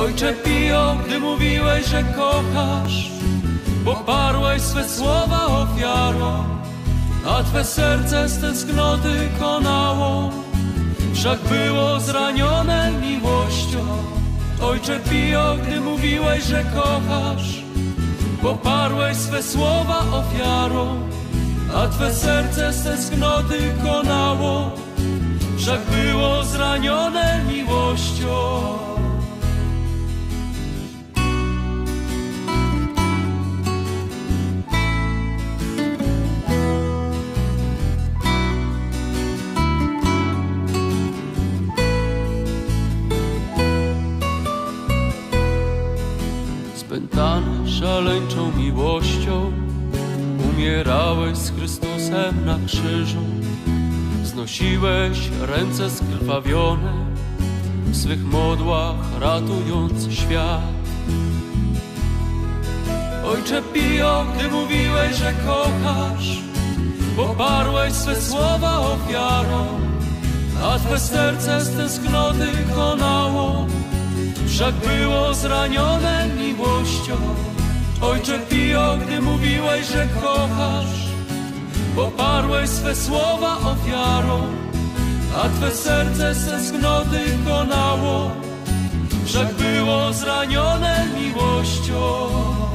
Ojcze Pio, gdy mówiłeś, że kochasz, poparłeś swe słowa ofiarą, a Twe serce z tęsknoty konało, wszak było zranione miłością. Ojcze Pio, gdy mówiłeś, że kochasz, poparłeś swe słowa ofiarą, a Twe serce z tęsknoty konało, wszak było zranione miłością. Spętany szaleńczą miłością, umierałeś z Chrystusem na krzyżu. Znosiłeś ręce skrwawione, w swych modłach ratując świat. Ojcze Pio, gdy mówiłeś, że kochasz, poparłeś swe słowa ofiarą, a Twe serce z tęsknoty konało, wszak było zranione miłością. Ojcze Pio, gdy mówiłeś, że kochasz, poparłeś swe słowa ofiarą, a Twe serce z tęsknoty konało, wszak było zranione miłością.